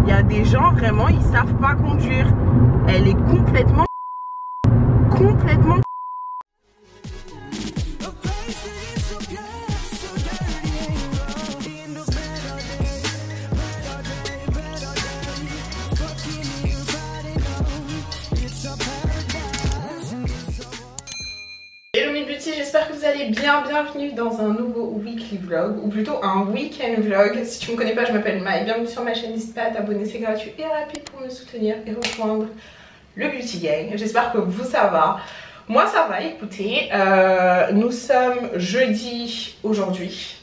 Il y a des gens vraiment ils savent pas conduire. Elle est complètement Hello mes beauty, j'espère que vous allez bien, bienvenue dans un nouveau weekly vlog, ou plutôt un week-end vlog. Si tu me connais pas, je m'appelle Maï, bienvenue sur ma chaîne, n'hésite pas à t'abonner, c'est gratuit et rapide pour me soutenir et rejoindre le Beauty Gang. J'espère que vous ça va, moi ça va, écoutez, nous sommes jeudi aujourd'hui.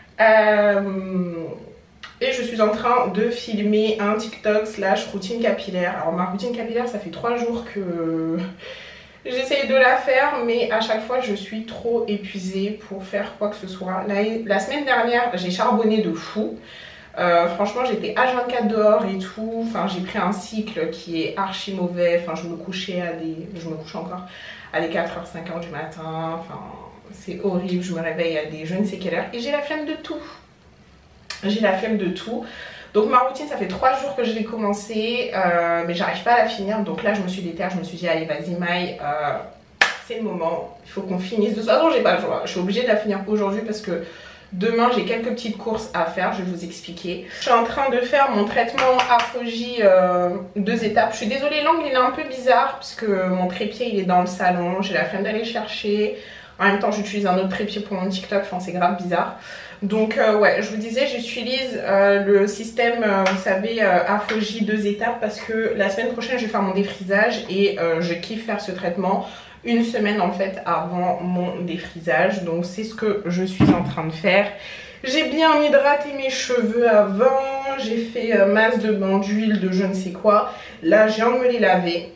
Et je suis en train de filmer un TikTok / routine capillaire. Alors ma routine capillaire, ça fait 3 jours que j'essaye de la faire, mais à chaque fois je suis trop épuisée pour faire quoi que ce soit. La semaine dernière j'ai charbonné de fou. Franchement j'étais H24 dehors et tout. Enfin j'ai pris un cycle qui est archi mauvais. Enfin je me couche encore à des 4h 5h du matin. Enfin c'est horrible, je me réveille à des je ne sais quelle heure et j'ai la flemme de tout. J'ai la flemme de tout. Donc ma routine, ça fait 3 jours que je l'ai commencé, mais j'arrive pas à la finir. Donc là je me suis déterre, je me suis dit allez vas-y Maï, c'est le moment, il faut qu'on finisse. De toute façon j'ai pas le choix, je suis obligée de la finir aujourd'hui parce que demain j'ai quelques petites courses à faire, je vais vous expliquer. Je suis en train de faire mon traitement Apogee 2 étapes. Je suis désolée, l'angle il est un peu bizarre parce que mon trépied il est dans le salon, j'ai la flemme d'aller chercher. En même temps j'utilise un autre trépied pour mon TikTok, enfin c'est grave bizarre. Donc ouais, je vous disais, j'utilise le système, vous savez, Apogee 2 étapes parce que la semaine prochaine je vais faire mon défrisage et je kiffe faire ce traitement une semaine en fait avant mon défrisage. Donc c'est ce que je suis en train de faire. J'ai bien hydraté mes cheveux avant, j'ai fait masse de bain d'huile de je ne sais quoi. Là je viens de me les laver.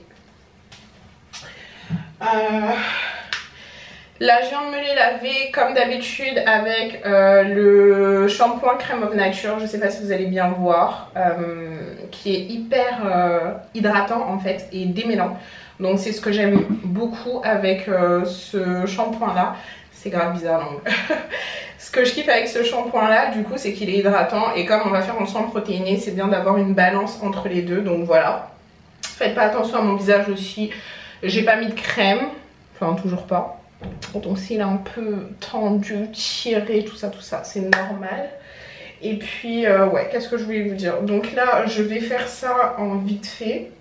Là je viens de me les laver comme d'habitude avec le shampoing Crème of Nature, je sais pas si vous allez bien voir, qui est hyper hydratant en fait et démêlant. Donc c'est ce que j'aime beaucoup avec ce shampoing là. C'est grave bizarre l'angle. Ce que je kiffe avec ce shampoing là du coup c'est qu'il est hydratant et comme on va faire un soin protéiné, c'est bien d'avoir une balance entre les deux. Donc voilà, faites pas attention à mon visage aussi, j'ai pas mis de crème, enfin toujours pas. Donc s'il est un peu tendu, tiré, tout ça, c'est normal. Et puis ouais, qu'est-ce que je voulais vous dire? Donc là, je vais faire ça en vite fait.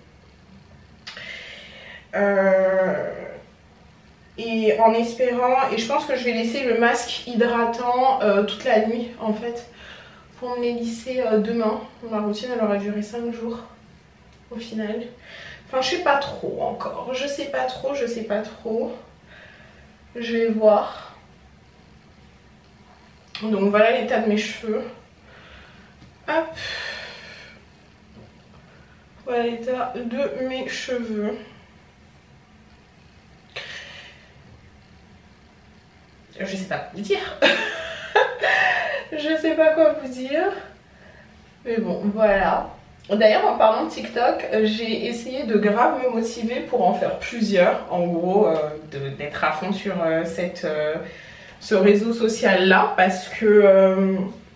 Et en espérant, et je pense que je vais laisser le masque hydratant toute la nuit en fait. Pour me les lisser demain. Ma routine elle aura duré 5 jours au final. Enfin je sais pas trop encore, je sais pas trop. Je vais voir. Donc voilà l'état de mes cheveux. Hop. Voilà l'état de mes cheveux. Je sais pas quoi vous dire. Je sais pas quoi vous dire. Mais bon, voilà. D'ailleurs en parlant de TikTok, j'ai essayé de grave me motiver pour en faire plusieurs, en gros d'être à fond sur ce réseau social là parce que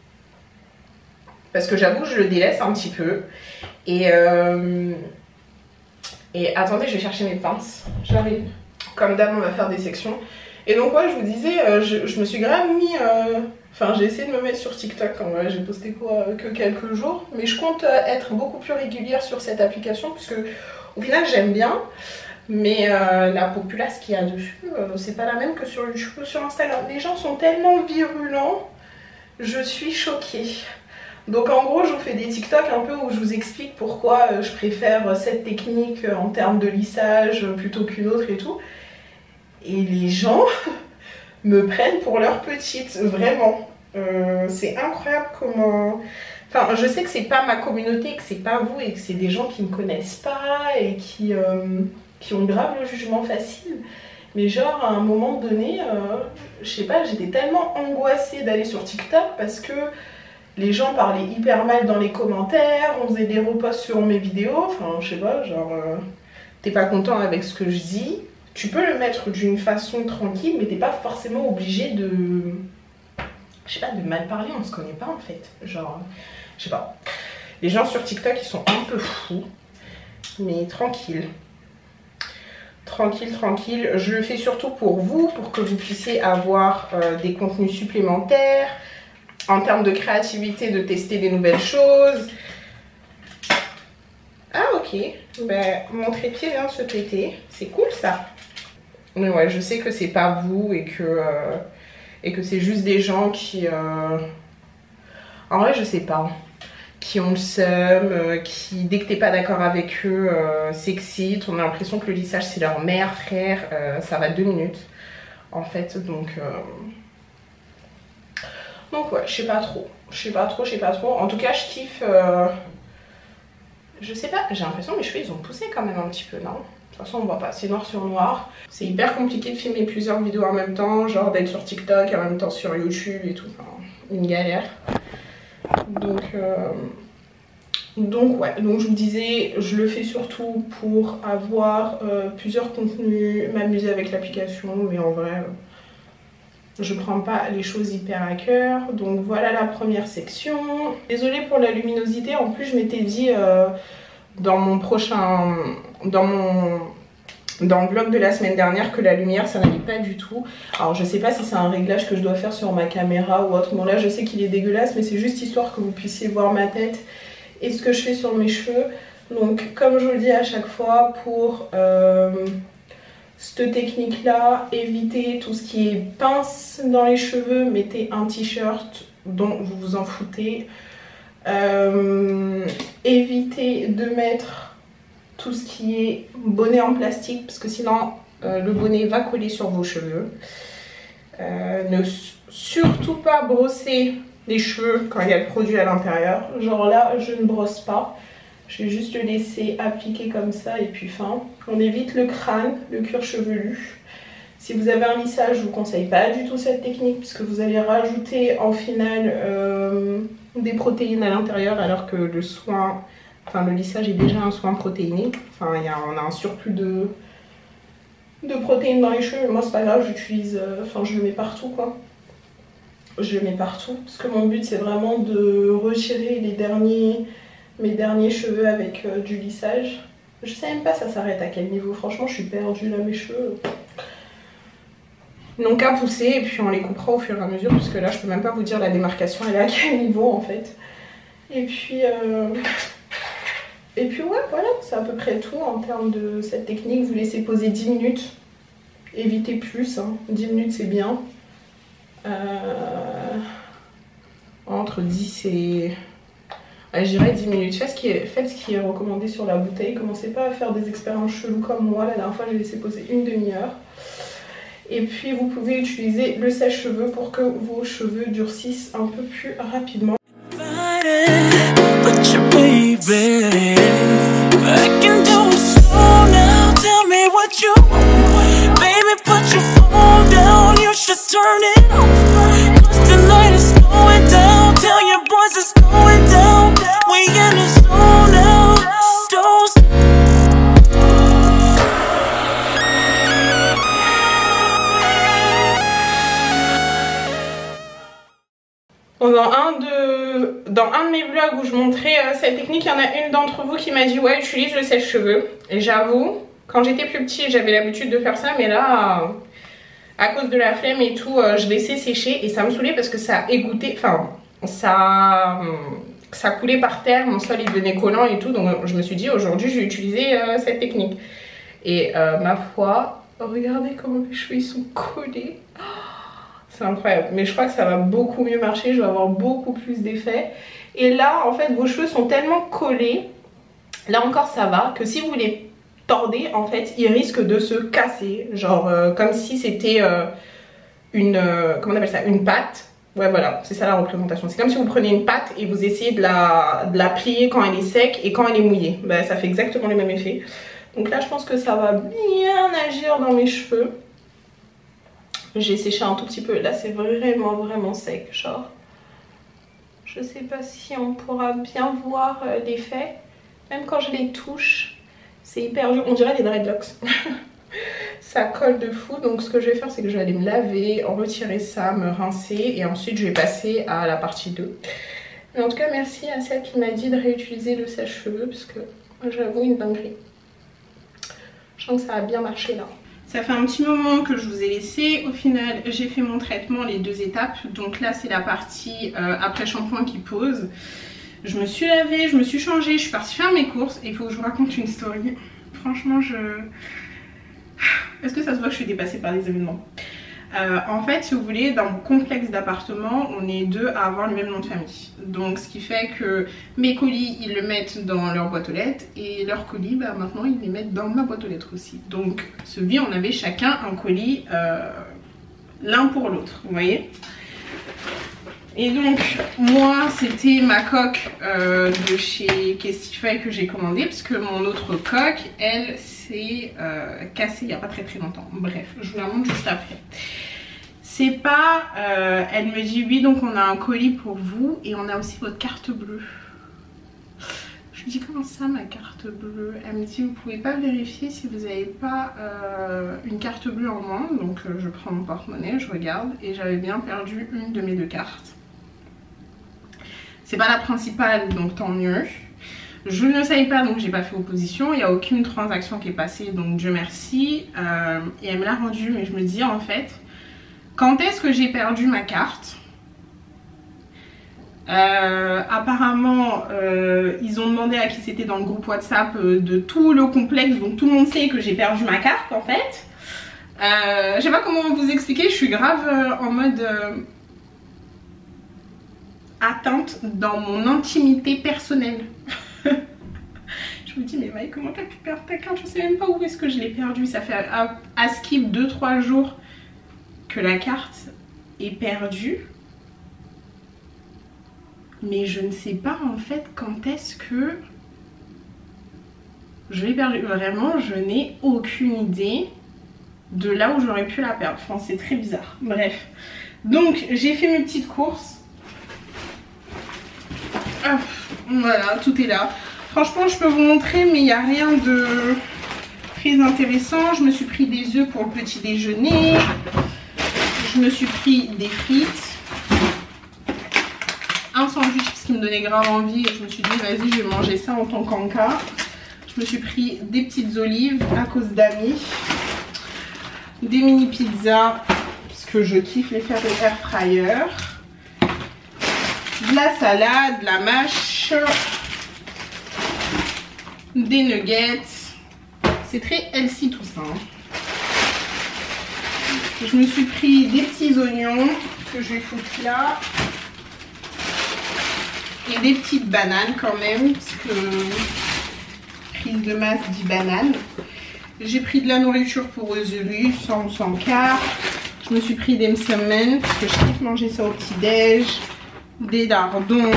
j'avoue que je le délaisse un petit peu et attendez je vais chercher mes pinces, j'arrive, comme d'hab on va faire des sections. Et donc ouais je vous disais, je me suis grave mis... Enfin j'ai essayé de me mettre sur TikTok, en vrai j'ai posté quoi que quelques jours. Mais je compte être beaucoup plus régulière sur cette application puisque au final j'aime bien. Mais la populace qu'il y a dessus, c'est pas la même que sur YouTube ou sur Instagram. Les gens sont tellement virulents, je suis choquée. Donc en gros je vous fais des TikTok un peu où je vous explique pourquoi je préfère cette technique en termes de lissage plutôt qu'une autre et tout. Et les gens me prennent pour leur petite, vraiment. C'est incroyable comment... Enfin, je sais que c'est pas ma communauté, que c'est pas vous et que c'est des gens qui me connaissent pas et qui ont grave le jugement facile. Mais genre, à un moment donné, je sais pas, j'étais tellement angoissée d'aller sur TikTok parce que les gens parlaient hyper mal dans les commentaires, on faisait des reposts sur mes vidéos, enfin, je sais pas, genre, t'es pas content avec ce que je dis. Tu peux le mettre d'une façon tranquille, mais t'es pas forcément obligé de... Je sais pas, de mal parler, on se connaît pas en fait. Genre, je sais pas. Les gens sur TikTok, ils sont un peu fous. Mais tranquille. Tranquille, tranquille. Je le fais surtout pour vous, pour que vous puissiez avoir des contenus supplémentaires. En termes de créativité, de tester des nouvelles choses. Ah ok, ben, mon trépied vient de se péter. C'est cool ça. Mais ouais, je sais que c'est pas vous et que c'est juste des gens qui... En vrai, je sais pas. Qui ont le seum, qui, dès que t'es pas d'accord avec eux, s'excitent. On a l'impression que le lissage, c'est leur mère, frère. Ça va 2 minutes, en fait. Donc ouais, je sais pas trop. Je sais pas trop. En tout cas, je kiffe... Je sais pas, j'ai l'impression que mes cheveux, ils ont poussé quand même un petit peu, non? De toute façon, on voit pas, c'est noir sur noir. C'est hyper compliqué de filmer plusieurs vidéos en même temps, genre d'être sur TikTok, en même temps sur YouTube et tout. Enfin, une galère. Donc ouais, donc je vous disais, je le fais surtout pour avoir plusieurs contenus, m'amuser avec l'application, mais en vrai, je prends pas les choses hyper à cœur. Donc voilà la première section. Désolée pour la luminosité, en plus je m'étais dit dans le vlog de la semaine dernière que la lumière ça n'allait pas du tout. Alors je sais pas si c'est un réglage que je dois faire sur ma caméra ou autre. Bon là je sais qu'il est dégueulasse, mais c'est juste histoire que vous puissiez voir ma tête et ce que je fais sur mes cheveux. Donc comme je vous le dis à chaque fois, pour cette technique là, évitez tout ce qui est pince dans les cheveux. Mettez un t-shirt dont vous vous en foutez. Évitez de mettre tout ce qui est bonnet en plastique, parce que sinon le bonnet va coller sur vos cheveux. Ne surtout pas brosser les cheveux quand il y a le produit à l'intérieur. Genre là, je ne brosse pas. Je vais juste le laisser appliquer comme ça et puis fin. On évite le crâne, le cuir chevelu. Si vous avez un lissage, je ne vous conseille pas du tout cette technique, puisque vous allez rajouter en finale des protéines à l'intérieur, alors que le soin, enfin le lissage est déjà un soin protéiné. Enfin, on a un surplus de protéines dans les cheveux, mais moi c'est pas grave, j'utilise, enfin je le mets partout quoi. Je le mets partout, parce que mon but c'est vraiment de retirer mes derniers cheveux avec du lissage. Je sais même pas ça s'arrête à quel niveau, franchement je suis perdue là, mes cheveux. Donc à pousser et puis on les coupera au fur et à mesure, parce que là je peux même pas vous dire la démarcation elle est à quel niveau en fait. Et puis ouais voilà, c'est à peu près tout en termes de cette technique. Vous laissez poser 10 minutes, évitez plus, hein. 10 minutes c'est bien. Entre 10 et... je dirais 10 minutes. Faites ce qui est recommandé sur la bouteille. Commencez pas à faire des expériences cheloues comme moi. La dernière fois j'ai laissé poser une demi-heure. Et puis vous pouvez utiliser le sèche-cheveux pour que vos cheveux durcissent un peu plus rapidement. Dans un de mes vlogs où je montrais cette technique, il y en a une d'entre vous qui m'a dit ouais utilise le sèche-cheveux. Et j'avoue, quand j'étais plus petite j'avais l'habitude de faire ça, mais là à cause de la flemme et tout, je laissais sécher et ça me saoulait parce que ça égouttait, enfin ça coulait par terre, mon sol il devenait collant et tout, donc je me suis dit aujourd'hui je vais utiliser cette technique. Et ma foi, regardez comment mes cheveux ils sont collés. C'est incroyable, mais je crois que ça va beaucoup mieux marcher, je vais avoir beaucoup plus d'effet. Et là, en fait, vos cheveux sont tellement collés, là encore ça va, que si vous les tordez, en fait, ils risquent de se casser. Genre, comme si c'était comment on appelle ça, une pâte. Ouais, voilà, c'est ça la représentation. C'est comme si vous preniez une pâte et vous essayez de la plier quand elle est sec et quand elle est mouillée. Ben, ça fait exactement le même effet. Donc là, je pense que ça va bien agir dans mes cheveux. J'ai séché un tout petit peu, là c'est vraiment sec, genre je sais pas si on pourra bien voir l'effet, même quand je les touche c'est hyper dur, on dirait des dreadlocks. Ça colle de fou, donc ce que je vais faire c'est que je vais aller me laver, en retirer ça, me rincer et ensuite je vais passer à la partie 2. Mais en tout cas merci à celle qui m'a dit de réutiliser le sèche-cheveux parce que j'avoue une dinguerie. Je sens que ça a bien marché là. Ça fait un petit moment que je vous ai laissé. Au final j'ai fait mon traitement, les 2 étapes. Donc là c'est la partie après shampoing qui pose. Je me suis lavée, je me suis changée, je suis partie faire mes courses. Et il faut que je vous raconte une story. Franchement est-ce que ça se voit que je suis dépassée par les événements? En fait, si vous voulez, dans mon complexe d'appartement, on est 2 à avoir le même nom de famille. Donc ce qui fait que mes colis, ils le mettent dans leur boîte aux lettres. Et leurs colis, bah, maintenant, ils les mettent dans ma boîte aux lettres aussi. Donc ce vie, on avait chacun un colis l'un pour l'autre, vous voyez. Et donc moi c'était ma coque de chez Kestify que j'ai commandée, parce que mon autre coque, elle, s'est cassée il n'y a pas très longtemps. Bref, je vous la montre juste après. C'est pas... elle me dit oui, donc on a un colis pour vous et on a aussi votre carte bleue. Je lui dis comment ça ma carte bleue? Elle me dit vous pouvez pas vérifier si vous n'avez pas une carte bleue en moins. Donc je prends mon porte-monnaie, je regarde et j'avais bien perdu une de mes 2 cartes. C'est pas la principale, donc tant mieux. Je ne savais pas, donc j'ai pas fait opposition. Il n'y a aucune transaction qui est passée, donc Dieu merci. Et elle me l'a rendue, mais je me dis en fait, quand est-ce que j'ai perdu ma carte? Apparemment, ils ont demandé à qui c'était dans le groupe WhatsApp de tout le complexe, donc tout le monde sait que j'ai perdu ma carte en fait. Je sais pas comment vous expliquer, je suis grave en mode... atteinte dans mon intimité personnelle. Je me dis mais Maï, comment t'as pu perdre ta carte? Je sais même pas où est-ce que je l'ai perdue. Ça fait à skip 2-3 jours que la carte est perdue. Mais je ne sais pas en fait quand est-ce que je l'ai perdue. Vraiment je n'ai aucune idée de là où j'aurais pu la perdre. Enfin c'est très bizarre. Bref. Donc j'ai fait mes petites courses. Ah, voilà, tout est là. Franchement, je peux vous montrer, mais il n'y a rien de très intéressant. Je me suis pris des œufs pour le petit déjeuner. Je me suis pris des frites. Un sandwich, parce qu'il me donnait grave envie. Et je me suis dit, vas-y, je vais manger ça en tant qu'enca. Je me suis pris des petites olives à cause d'amis. Des mini pizzas, parce que je kiffe les faire au air fryer. De la salade, de la mâche, des nuggets. C'est très healthy tout ça. Je me suis pris des petits oignons que je vais foutre là. Et des petites bananes quand même, parce que prise de masse dit banane. J'ai pris de la nourriture pour Ozuru, sans quart. Je me suis pris des msemen, parce que je kiffe manger ça au petit-déj. Des lardons,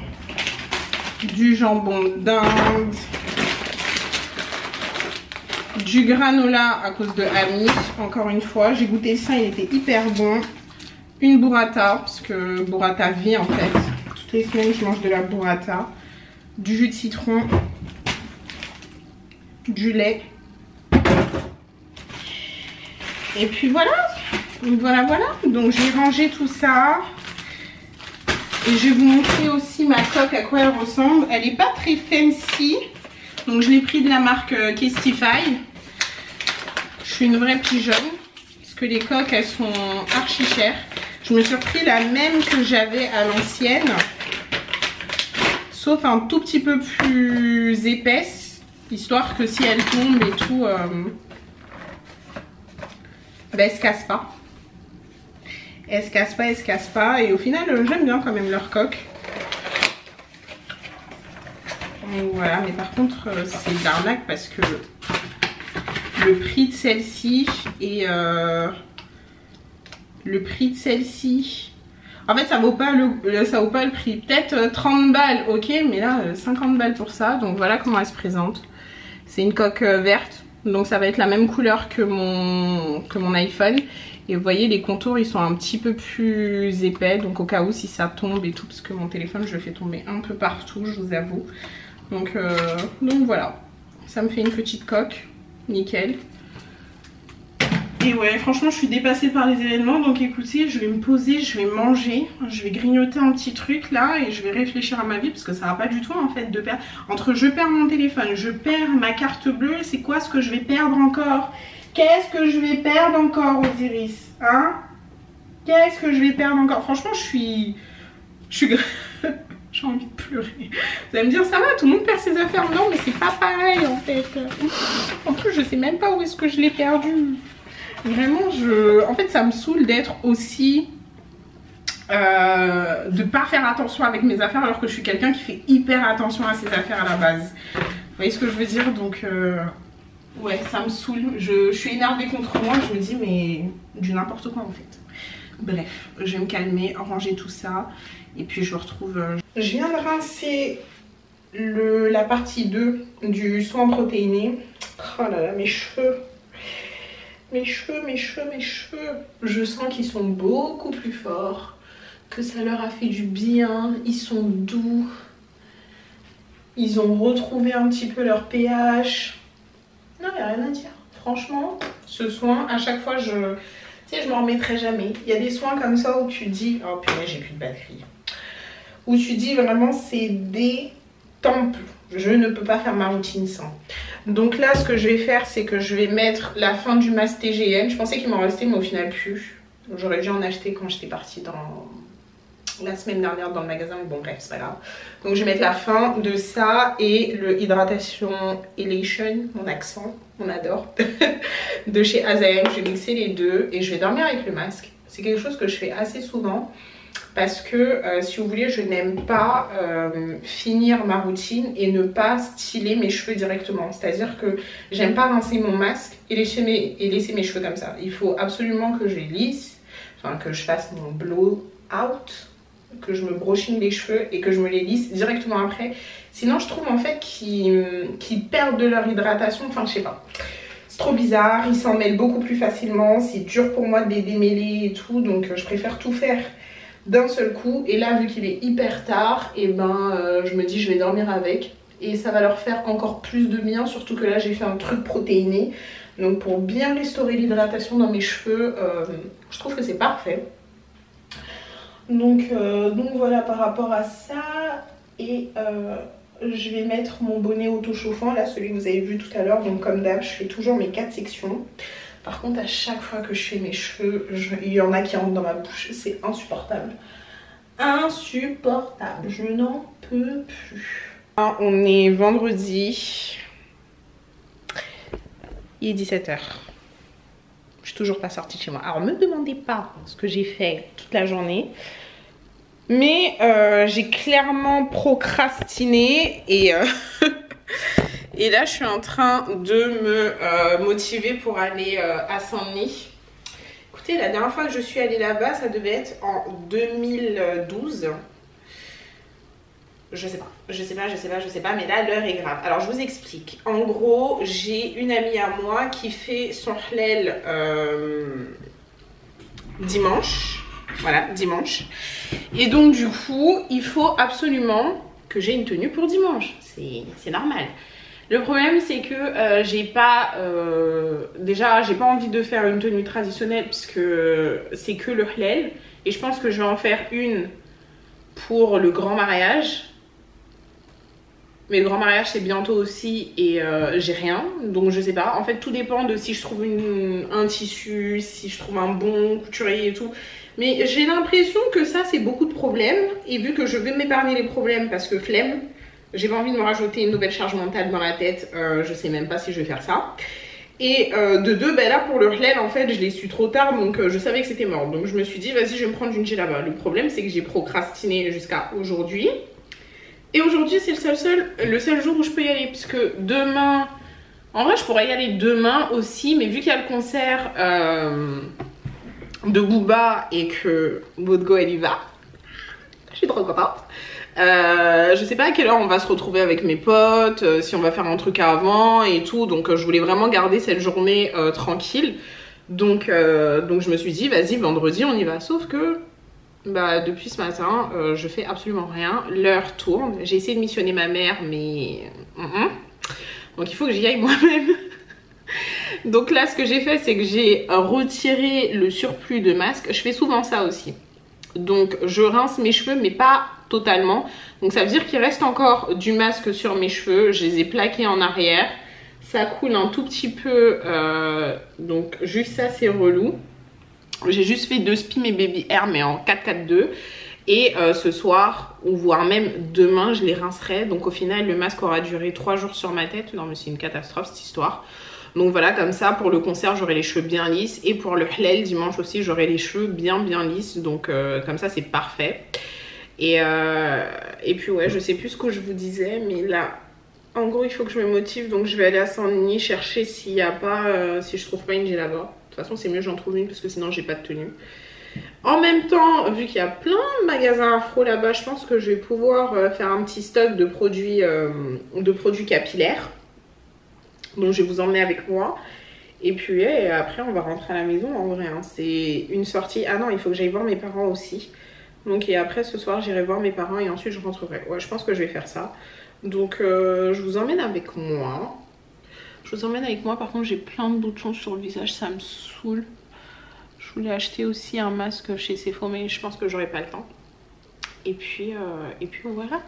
du jambon d'Inde, du granola à cause de Ami. Encore une fois, j'ai goûté ça, il était hyper bon. Une burrata, parce que burrata vie en fait. Toutes les semaines, je mange de la burrata. Du jus de citron, du lait. Et puis voilà, voilà. Donc j'ai rangé tout ça. Et je vais vous montrer aussi ma coque, à quoi elle ressemble. Elle n'est pas très fancy. Donc je l'ai pris de la marque Kestify. Je suis une vraie pigeonne. Parce que les coques, elles sont archi chères. Je me suis repris la même que j'avais à l'ancienne. Sauf un tout petit peu plus épaisse. Histoire que si elle tombe et tout, elle se casse pas. Elle se casse pas. Et au final, j'aime bien quand même leur coque. Donc voilà, mais par contre, c'est de l'arnaque parce que le prix de celle-ci et le prix de celle-ci... En fait, ça vaut pas le prix. Peut-être 30 balles, ok, mais là, 50 balles pour ça. Donc voilà comment elle se présente. C'est une coque verte. Donc ça va être la même couleur que mon iPhone. Et vous voyez, les contours, ils sont un petit peu plus épais. Donc au cas où, si ça tombe et tout, parce que mon téléphone, je le fais tomber un peu partout, je vous avoue. Donc voilà, ça me fait une petite coque. Nickel. Et ouais, franchement, je suis dépassée par les événements. Donc écoutez, je vais me poser, je vais manger, je vais grignoter un petit truc là et je vais réfléchir à ma vie parce que ça va pas du tout en fait de perdre. Entre je perds mon téléphone, je perds ma carte bleue, c'est quoi ce que je vais perdre encore? Qu'est-ce que je vais perdre encore, Osiris? Hein? Qu'est-ce que je vais perdre encore? Franchement, je suis j'ai envie de pleurer. Vous allez me dire, ça va, tout le monde perd ses affaires. Non, mais c'est pas pareil en fait. En plus, je sais même pas où est-ce que je l'ai perdu. Vraiment, en fait, ça me saoule d'être aussi... de pas faire attention avec mes affaires alors que je suis quelqu'un qui fait hyper attention à ses affaires à la base. Vous voyez ce que je veux dire? Donc, ouais, ça me saoule. Je suis énervée contre moi. Je me dis, mais du n'importe quoi en fait. Bref, je vais me calmer, ranger tout ça. Et puis, je retrouve... Je viens de rincer la partie 2 du soin protéiné. Oh là là, mes cheveux. Mes cheveux. Je sens qu'ils sont beaucoup plus forts. Que ça leur a fait du bien. Ils sont doux. Ils ont retrouvé un petit peu leur pH. Non, il n'y a rien à dire. Franchement, ce soin, à chaque fois, tu sais, je m'en remettrai jamais. Il y a des soins comme ça où tu dis... Oh purée, j'ai plus de batterie. Où tu dis vraiment, c'est des temples. Je ne peux pas faire ma routine sans. Donc là, ce que je vais faire, c'est que je vais mettre la fin du masque TGN. Je pensais qu'il m'en restait, mais au final plus. J'aurais dû en acheter quand j'étais partie la semaine dernière dans le magasin. Mais bon, bref, c'est pas grave. Donc je vais mettre la fin de ça et le Hydratation Elation, mon accent, on adore, de chez Azaem. Je vais mixer les deux et je vais dormir avec le masque. C'est quelque chose que je fais assez souvent. Parce que si vous voulez, je n'aime pas finir ma routine et ne pas styler mes cheveux directement. C'est-à-dire que j'aime pas rincer mon masque et laisser mes cheveux comme ça. Il faut absolument que je les lisse, enfin que je fasse mon blow out, que je me brochine les cheveux et que je me les lisse directement après. Sinon, je trouve en fait qu'ils perdent de leur hydratation, enfin je sais pas. C'est trop bizarre, ils s'en mêlent beaucoup plus facilement, c'est dur pour moi de les démêler et tout, donc je préfère tout faire d'un seul coup. Et là, vu qu'il est hyper tard, et je me dis je vais dormir avec et ça va leur faire encore plus de bien, surtout que là j'ai fait un truc protéiné, donc pour bien restaurer l'hydratation dans mes cheveux, je trouve que c'est parfait. Donc voilà par rapport à ça. Et je vais mettre mon bonnet auto-chauffant, là celui que vous avez vu tout à l'heure. Donc comme d'hab, je fais toujours mes 4 sections. Par contre, à chaque fois que je fais mes cheveux, il y en a qui rentrent dans ma bouche. C'est insupportable. Insupportable. Je n'en peux plus. On est vendredi. Il est 17 h. Je suis toujours pas sortie de chez moi. Alors, ne me demandez pas ce que j'ai fait toute la journée. Mais j'ai clairement procrastiné et... Et là, je suis en train de me motiver pour aller à Saint-Denis. Écoutez, la dernière fois que je suis allée là-bas, ça devait être en 2012. Je sais pas, mais là, l'heure est grave. Alors, je vous explique. En gros, j'ai une amie à moi qui fait son hlel dimanche. Voilà, dimanche. Et donc, du coup, il faut absolument que j'ai une tenue pour dimanche. C'est normal. Le problème, c'est que j'ai pas envie de faire une tenue traditionnelle puisque c'est que le hlel. Et je pense que je vais en faire une pour le grand mariage. Mais le grand mariage, c'est bientôt aussi et j'ai rien. Donc, je sais pas. En fait, tout dépend de si je trouve un tissu, si je trouve un bon couturier et tout. Mais j'ai l'impression que ça, c'est beaucoup de problèmes. Et vu que je vais m'épargner les problèmes parce que flemme, j'ai pas envie de me rajouter une nouvelle charge mentale dans la tête, je sais même pas si je vais faire ça. Et de deux, là pour le hlel, en fait, je l'ai su trop tard, donc je savais que c'était mort. Donc je me suis dit, vas-y, je vais me prendre une djellaba. Le problème, c'est que j'ai procrastiné jusqu'à aujourd'hui. Et aujourd'hui, c'est le seul jour où je peux y aller, puisque demain... En vrai, je pourrais y aller demain aussi, mais vu qu'il y a le concert de Booba et que Bodgo, elle y va, je suis trop contente. Je sais pas à quelle heure on va se retrouver avec mes potes, si on va faire un truc avant et tout, donc je voulais vraiment garder cette journée tranquille, donc je me suis dit vas-y, vendredi on y va. Sauf que depuis ce matin je fais absolument rien, l'heure tourne, j'ai essayé de missionner ma mère mais donc il faut que j'y aille moi-même. Donc là, ce que j'ai fait, c'est que j'ai retiré le surplus de masque. Je fais souvent ça aussi. Donc je rince mes cheveux, mais pas totalement. Donc ça veut dire qu'il reste encore du masque sur mes cheveux. Je les ai plaqués en arrière. Ça coule un tout petit peu. Donc juste ça, c'est relou. J'ai juste fait 2 Spi mes Baby Hair, mais en 4-4-2. Et ce soir, ou voire même demain, je les rincerai. Donc au final, le masque aura duré 3 jours sur ma tête. Non mais c'est une catastrophe cette histoire. Donc voilà, comme ça, pour le concert, j'aurai les cheveux bien lisses. Et pour le Hlel, dimanche aussi, j'aurai les cheveux bien lisses. Donc comme ça, c'est parfait. Et puis ouais, je sais plus ce que je vous disais. Mais là, en gros, il faut que je me motive. Donc je vais aller à Saint-Denis chercher s'il n'y a pas, si je trouve pas une djellaba. De toute façon, c'est mieux que j'en trouve une parce que sinon, j'ai pas de tenue. En même temps, vu qu'il y a plein de magasins afro là-bas, je pense que je vais pouvoir faire un petit stock de produits capillaires. Donc je vais vous emmener avec moi. Et puis après on va rentrer à la maison en vrai. Hein. C'est une sortie. Ah non, il faut que j'aille voir mes parents aussi. Donc et après ce soir j'irai voir mes parents et ensuite je rentrerai. Ouais, je pense que je vais faire ça. Donc je vous emmène avec moi. Je vous emmène avec moi. Par contre j'ai plein de boutons sur le visage, ça me saoule. Je voulais acheter aussi un masque chez Sephora, mais je pense que j'aurai pas le temps. Et puis on verra.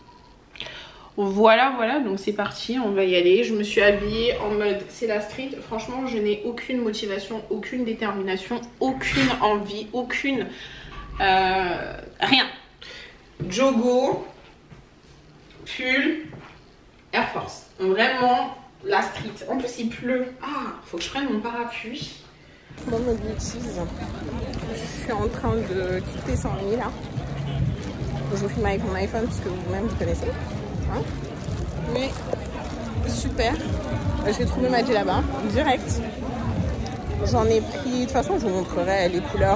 Voilà, donc c'est parti, on va y aller. Je me suis habillée en mode c'est la street. Franchement, je n'ai aucune motivation, aucune détermination, aucune envie, aucune... rien. Jogo, pull, Air Force. Vraiment la street. En plus, il pleut. Ah, faut que je prenne mon parapluie. Bon, me bêtise. Je suis en train de quitter Saint-Denis là. Je filme avec mon iPhone parce que vous-même vous connaissez. Hein, mais super. J'ai trouvé ma djellaba direct. J'en ai pris. De toute façon, je vous montrerai les couleurs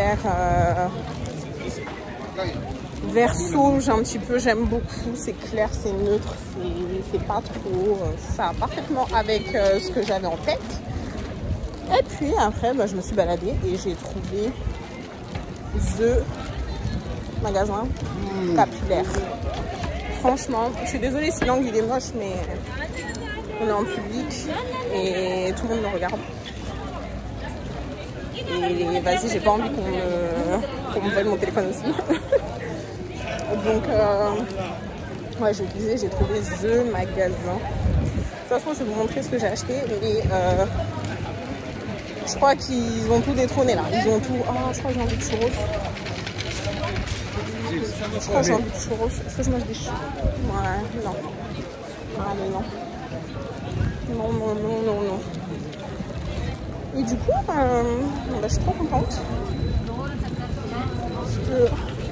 vert sauge un petit peu. J'aime beaucoup. C'est clair, c'est neutre, c'est pas trop. Ça va parfaitement avec ce que j'avais en tête. Et puis après, je me suis baladée et j'ai trouvé The magasin capillaire. Franchement, je suis désolée si l'angle il est moche, mais on est en public et tout le monde me regarde. Et vas-y, j'ai pas envie qu'on me vole mon téléphone aussi. Donc, ouais, je disais, j'ai trouvé The magasin. De toute façon, je vais vous montrer ce que j'ai acheté. Et je crois qu'ils ont tout détrôné là. Ils ont tout. Oh, je crois que j'ai envie de churros. Je crois que j'ai envie de churros. Est-ce que je mange des churros? Ouais, non. Allez, non. Non. Et du coup, je suis trop contente. Parce que...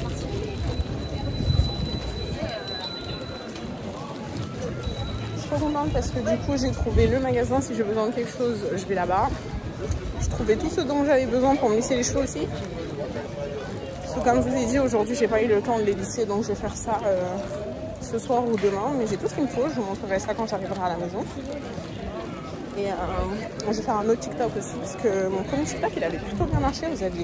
Je suis trop contente parce que du coup, j'ai trouvé le magasin. Si j'ai besoin de quelque chose, je vais là-bas. Je trouvais tout ce dont j'avais besoin pour me lisser les cheveux aussi. Parce que comme je vous ai dit, aujourd'hui, j'ai pas eu le temps de les lisser. Donc, je vais faire ça ce soir ou demain. Mais j'ai tout ce qu'il me faut. Je vous montrerai ça quand j'arriverai à la maison. Et je vais faire un autre TikTok aussi parce que mon premier TikTok il avait plutôt bien marché. Vous aviez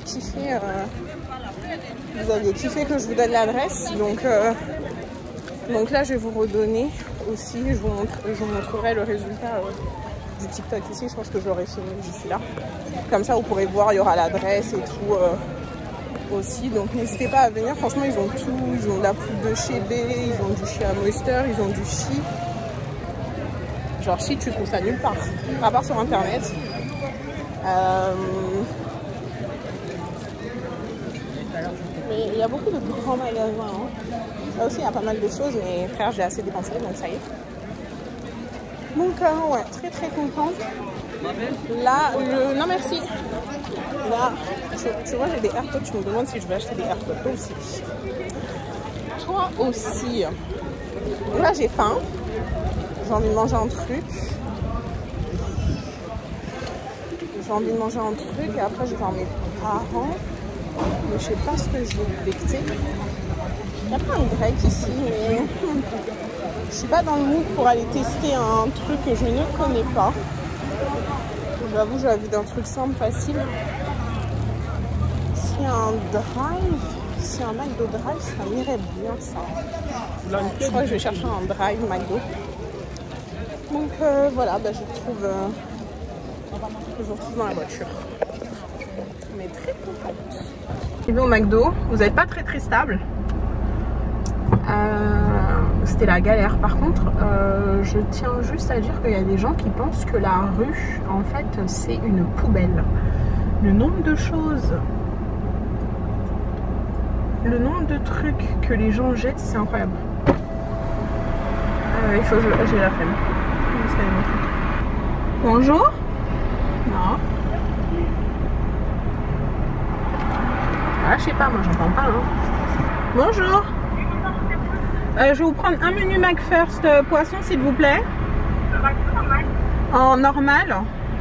kiffé que je vous donne l'adresse. Donc là je vais vous redonner aussi. Je vous montrerai le résultat du TikTok ici. Je pense que je l'aurai filmé d'ici là. Comme ça vous pourrez voir, il y aura l'adresse et tout aussi. Donc n'hésitez pas à venir. Franchement ils ont tout. Ils ont de la poudre de chez B, ils ont du Shea Moisture, ils ont du Chi. Genre Chi, tu trouves ça nulle part, à part sur internet. Mais il y a beaucoup de grands magasins. Hein. Là aussi, il y a pas mal de choses, mais frère, j'ai assez dépensé, donc ça y est. Donc, ouais, très très contente. Là, non merci. Là, tu vois, j'ai des AirPods. Tu me demandes si je vais acheter des AirPods. Toi aussi. Toi aussi. Là, j'ai faim. J'ai envie de manger un truc. Et après je vais voir mes parents. Mais je sais pas ce que je vais becter. Il y a plein de grecs ici, mais je suis pas dans le mood pour aller tester un truc que je ne connais pas. J'avoue, j'ai envie d'un truc simple, facile. S'il y a un drive, si un McDo drive, ça m'irait bien ça. Je crois que je vais chercher un drive McDo. Donc voilà, je trouve Toujours tous dans la voiture. On est très contents. On est au McDo. Vous n'êtes pas très stable. C'était la galère. Par contre, je tiens juste à dire qu'il y a des gens qui pensent que la rue, en fait, c'est une poubelle. Le nombre de choses, le nombre de trucs que les gens jettent, c'est incroyable. Il faut que j'ai la flemme. Bonjour. Non. Ah, je sais pas, moi j'entends pas. Hein. Bonjour. Je vais vous prendre un menu McFirst poisson s'il vous plaît. En normal.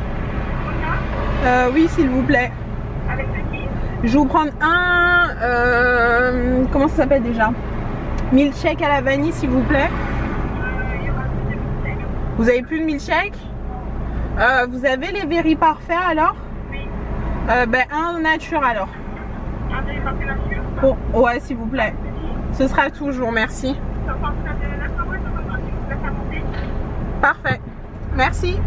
Oui s'il vous plaît. Avec le qui? Je vais vous prendre un... comment ça s'appelle déjà? Milkshake à la vanille s'il vous plaît. Vous avez plus de milkshake? Vous avez les Very Parfaits alors? Oui. Ben un nature alors. Un Very Parfait nature? Oh, ouais s'il vous plaît. Ce sera tout, je vous remercie. Parfait. Merci.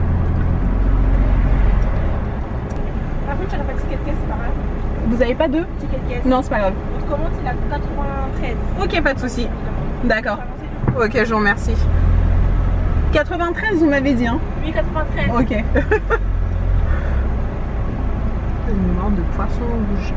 Par contre, tu n'as pas de ticket de caisse, c'est pas grave. Vous avez pas deux? Ticket de caisse. Non, c'est pas grave. Votre commande, c'est la 93. Ok, pas de souci. D'accord. Ok, je vous remercie. 93, vous m'avez dit, hein? Oui, 93. Ok. Une main de poisson rouge.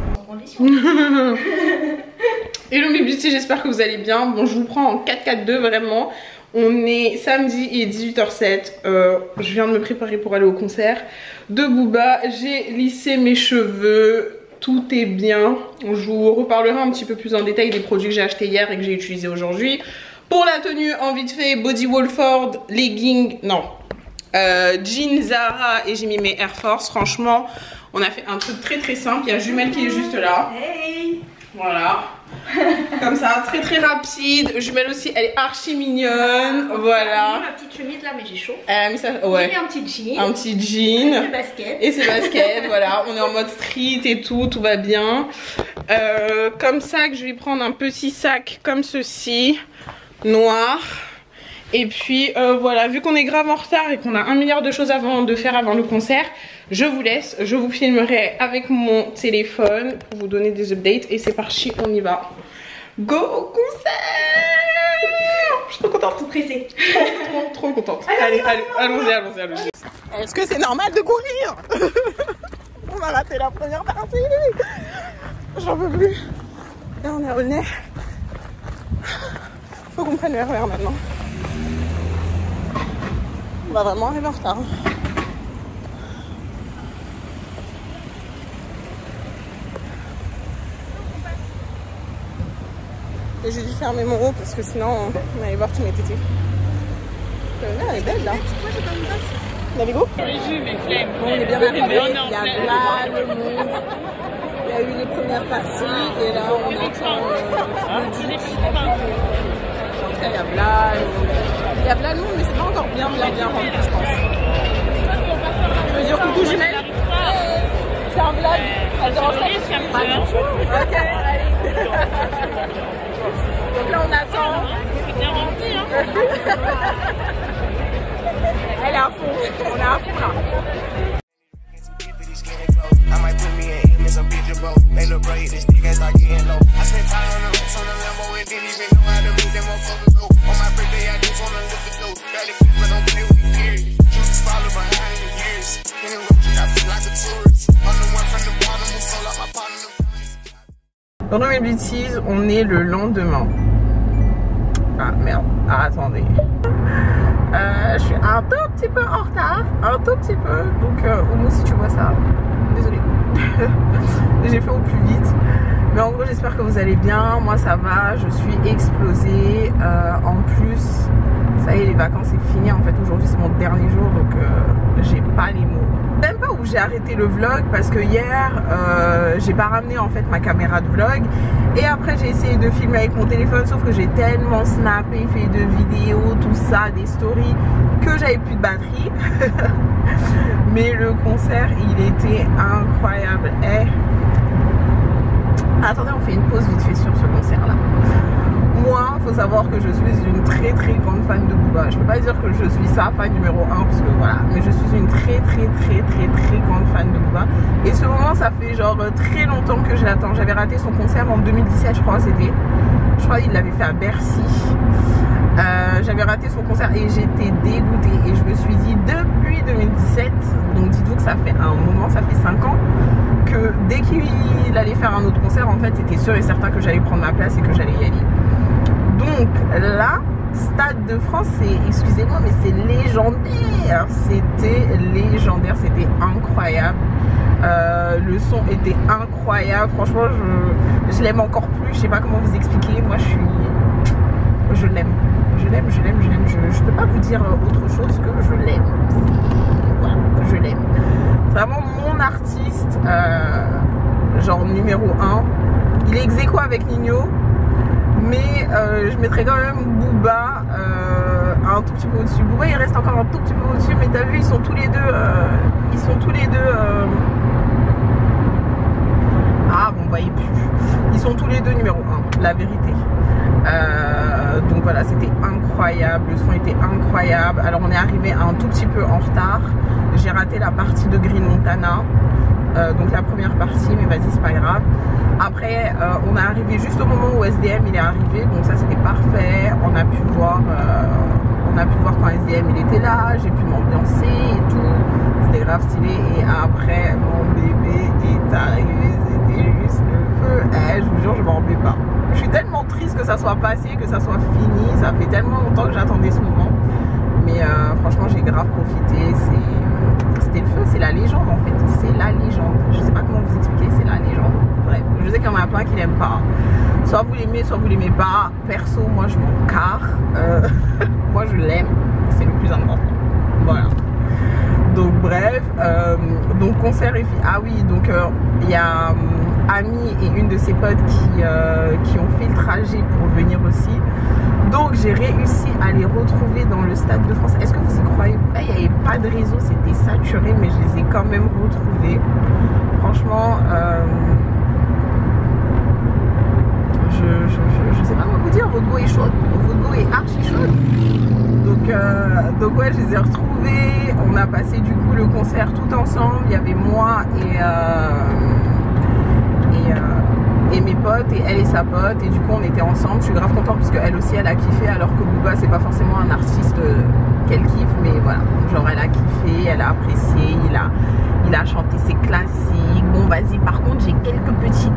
Hello mes beauty, j'espère que vous allez bien. Bon, je vous prends en 4-4-2 vraiment. On est samedi, il est 18h07. Je viens de me préparer pour aller au concert de Booba. J'ai lissé mes cheveux. Tout est bien. Je vous reparlerai un petit peu plus en détail des produits que j'ai achetés hier et que j'ai utilisés aujourd'hui. Pour la tenue, en vite fait, body Wolford, leggings, non, jeans Zara et j'ai mis mes Air Force. Franchement, on a fait un truc très simple. Il y a Jumelle qui est juste là. Hey. Voilà. Comme ça, très rapide. Jumelle aussi, elle est archi mignonne. Voilà. J'ai mis ma petite chemise là, mais j'ai chaud. Elle a mis ça, ouais. J'ai mis un petit jean. Un petit jean. Des baskets. Et ses baskets, voilà. On est en mode street et tout va bien. Comme ça, que je vais prendre un petit sac comme ceci, noir. Et puis voilà, vu qu'on est grave en retard et qu'on a 1 milliard de choses de faire avant le concert, je vous laisse, je vous filmerai avec mon téléphone pour vous donner des updates et c'est parti, on y va. Go au concert! Je suis trop contente. Tout pressée. Trop contente. Allez, allons-y. Est-ce que c'est normal de courir? On a raté la première partie. J'en peux plus. Et on est au nez. Faut qu'on prenne le RER maintenant. On va vraiment arriver en retard. Et j'ai dû fermer mon haut parce que sinon on allait voir tous mes tétés. Elle est belle là. Allez go. Bon, on est bien arrivé. Il y a là le monde. Il y a eu les premières parties et là on attend le Duc. Il y a plein de monde, mais c'est pas encore bien rempli, je pense. Je veux dire coucou Jumelle. C'est un vlog. Elle dérange pas. Ok, allez. Donc là on attend. C'est bien rempli, hein. Elle est à fond. On est à fond là. Pendant mes bêtises, on est le lendemain. Ah merde, attendez. Je suis un tout petit peu en retard, un tout petit peu. Donc Oumou, si tu vois ça, désolée. J'ai fait au plus vite. Mais en gros, j'espère que vous allez bien. Moi, ça va, je suis explosée. En plus, ça y est, les vacances, c'est fini. En fait, aujourd'hui, c'est mon dernier jour, donc j'ai pas les mots. Même pas où j'ai arrêté le vlog parce que hier j'ai pas ramené en fait ma caméra de vlog et après j'ai essayé de filmer avec mon téléphone, sauf que j'ai tellement snappé, fait de vidéos, tout ça, des stories, que j'avais plus de batterie. Mais le concert, il était incroyable. Attendez, on fait une pause vite fait sur ce concert là. Moi, faut savoir que je suis une très très grande fan de Booba. Je peux pas dire que je suis sa fan numéro 1 parce que voilà, mais je suis une très grande fan de Booba. Et ce moment, ça fait genre très longtemps que je l'attends. J'avais raté son concert en 2017, je crois c'était. Je crois qu'il l'avait fait à Bercy. J'avais raté son concert et j'étais dégoûtée. Et je me suis dit depuis 2017, donc dites-vous que ça fait un moment, ça fait 5 ans, que dès qu'il allait faire un autre concert, en fait, c'était sûr et certain que j'allais prendre ma place et que j'allais y aller. Donc là, Stade de France, c'est, excusez-moi, mais c'est légendaire. C'était légendaire, c'était incroyable. Le son était incroyable. Franchement, je l'aime encore plus. Je sais pas comment vous expliquer. Moi, je l'aime. Je peux pas vous dire autre chose que je l'aime. Voilà, je l'aime. C'est vraiment mon artiste, genre numéro 1. Il est ex-aequo avec Nino. Mais je mettrais quand même Booba un tout petit peu au-dessus. Booba il reste encore un tout petit peu au-dessus, mais t'as vu, ils sont tous les deux ah bon, vous voyez plus. Ils sont tous les deux numéro 1, la vérité. Donc voilà, c'était incroyable, le son était incroyable. Alors on est arrivé un tout petit peu en retard. J'ai raté la partie de Green Montana, donc la première partie, mais vas-y, c'est pas grave. Après, on est arrivé juste au moment où SDM il est arrivé, donc ça c'était parfait. On a pu voir quand SDM il était là, j'ai pu m'ambiancer et tout. C'était grave stylé. Et après, mon bébé est arrivé, c'était juste le feu. Je vous jure, je m'en remets pas. Je suis tellement triste que ça soit passé, que ça soit fini. Ça fait tellement longtemps que j'attendais ce moment. Mais franchement, j'ai grave profité. C'était le feu, c'est la légende en fait. C'est la légende. Je sais pas comment vous expliquer, c'est la légende. Bref, je sais qu'il y en a plein qui l'aiment pas. Soit vous l'aimez, soit vous l'aimez pas. Perso, moi je m'en carre. Moi je l'aime. C'est le plus important. Voilà. Donc bref, donc concert et ah oui, donc il y a Ami et une de ses potes qui ont fait le trajet pour venir aussi. Donc j'ai réussi à les retrouver dans le Stade de France. Est-ce que vous y croyez? Il n'y avait pas de réseau, c'était saturé, mais je les ai quand même retrouvés. Franchement, je sais pas quoi vous dire, votre go est chaude, votre go est archi chaude. Donc ouais, je les ai retrouvés. On a passé du coup le concert tout ensemble. Il y avait moi et mes potes et elle et sa pote, et du coup on était ensemble. Je suis grave contente parce qu'elle aussi elle a kiffé, alors que Booba c'est pas forcément un artiste qu'elle kiffe, mais voilà, genre elle a kiffé, elle a apprécié, il a chanté ses classiques. Bon vas-y, par contre j'ai quelques petites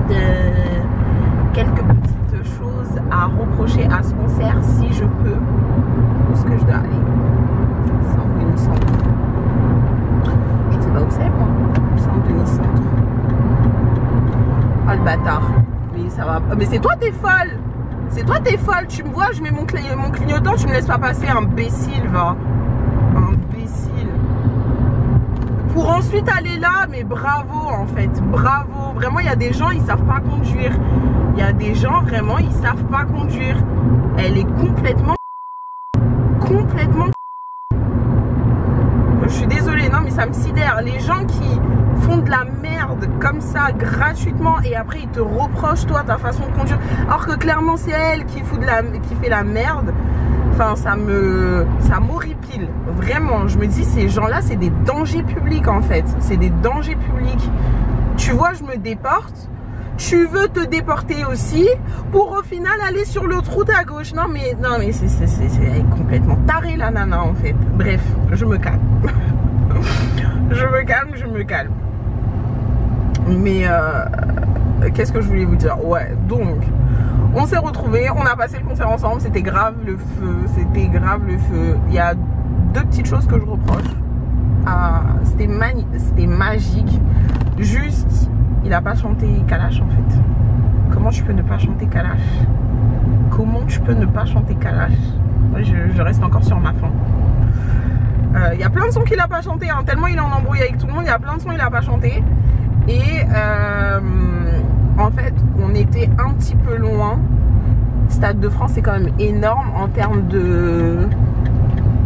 choses à reprocher à ce concert si je peux. Où est-ce que je dois aller? Saint-Denis Centre. Je sais pas où c'est moi. Saint-Denis Centre. Oh le bâtard. Mais ça va pas. Mais c'est toi t'es folle. C'est toi t'es folle. Tu me vois, je mets mon clignotant, tu me laisses pas passer. Imbécile, va. Imbécile. Pour ensuite aller là, mais bravo en fait. Bravo. Vraiment, il y a des gens, ils savent pas conduire. Il y a des gens, vraiment, ils savent pas conduire. Elle est complètement. Je suis désolée, non mais ça me sidère. Les gens qui font de la merde comme ça gratuitement et après ils te reprochent toi ta façon de conduire, alors que clairement c'est elle qui fait la merde. Enfin ça m'horripile. Vraiment, je me dis ces gens là c'est des dangers publics en fait. C'est des dangers publics. Tu vois, je me déporte. Tu veux te déporter aussi pour au final aller sur l'autre route à gauche. Non mais c'est complètement taré la nana en fait. Bref, je me calme. je me calme. Mais qu'est-ce que je voulais vous dire? Ouais, donc on s'est retrouvés, on a passé le concert ensemble, c'était grave le feu, c'était grave le feu. Il y a deux petites choses que je reproche. C'était magique. Juste, il a pas chanté Kalash en fait. Comment tu peux ne pas chanter Kalash? Comment tu peux ne pas chanter Kalash? Je reste encore sur ma faim. Il y a plein de sons qu'il a pas chanté, hein, tellement il est en embrouille avec tout le monde. Il y a plein de sons qu'il a pas chanté. Et en fait, on était un petit peu loin. Stade de France, c'est quand même énorme en termes de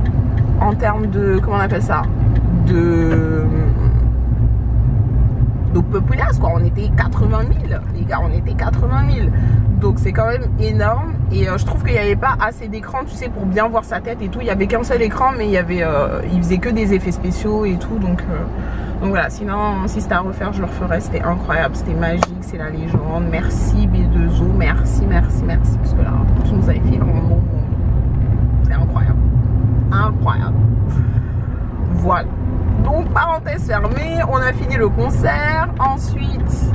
comment on appelle ça, Donc populace quoi, on était 80 000 les gars, on était 80 000. Donc c'est quand même énorme. Et je trouve qu'il n'y avait pas assez d'écran, tu sais, pour bien voir sa tête et tout. Il n'y avait qu'un seul écran, mais il faisait que des effets spéciaux et tout. Donc voilà, sinon si c'était à refaire, je le referais. C'était incroyable, c'était magique, c'est la légende. Merci B2O, merci, parce que là, tu nous avais fait vraiment, c'est incroyable, incroyable. Voilà. Donc parenthèse fermée, on a fini le concert. Ensuite,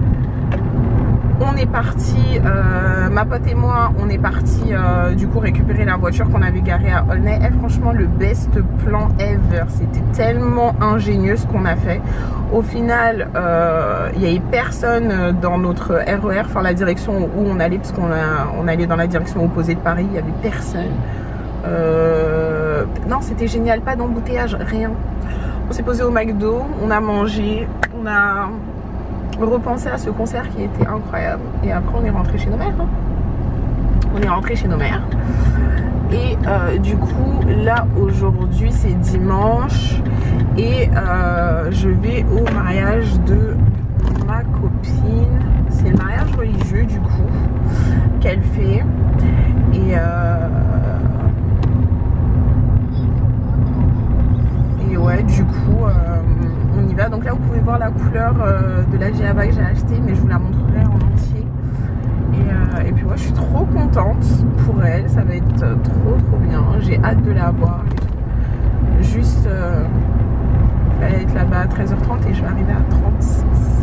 on est parti, ma pote et moi, on est parti du coup récupérer la voiture qu'on avait garée à Aulnay. Et franchement, le best plan ever. C'était tellement ingénieux ce qu'on a fait. Au final, il n'y avait personne dans notre RER, enfin la direction où on allait, parce qu'on allait dans la direction opposée de Paris. Il n'y avait personne. Non, c'était génial, pas d'embouteillage, rien. On s'est posé au McDo, on a mangé, on a repensé à ce concert qui était incroyable. Et après on est rentré chez nos mères. Hein. On est rentré chez nos mères. Et du coup là aujourd'hui c'est dimanche. Et je vais au mariage de ma copine. C'est le mariage religieux du coup qu'elle fait. Et ouais, du coup, on y va. Donc là, vous pouvez voir la couleur de la G-Ava que j'ai acheté, mais je vous la montrerai en entier. Et puis, moi, je suis trop contente pour elle. Ça va être trop bien. J'ai hâte de la voir. Juste, elle va être là-bas à 13h30 et je vais arriver à 36.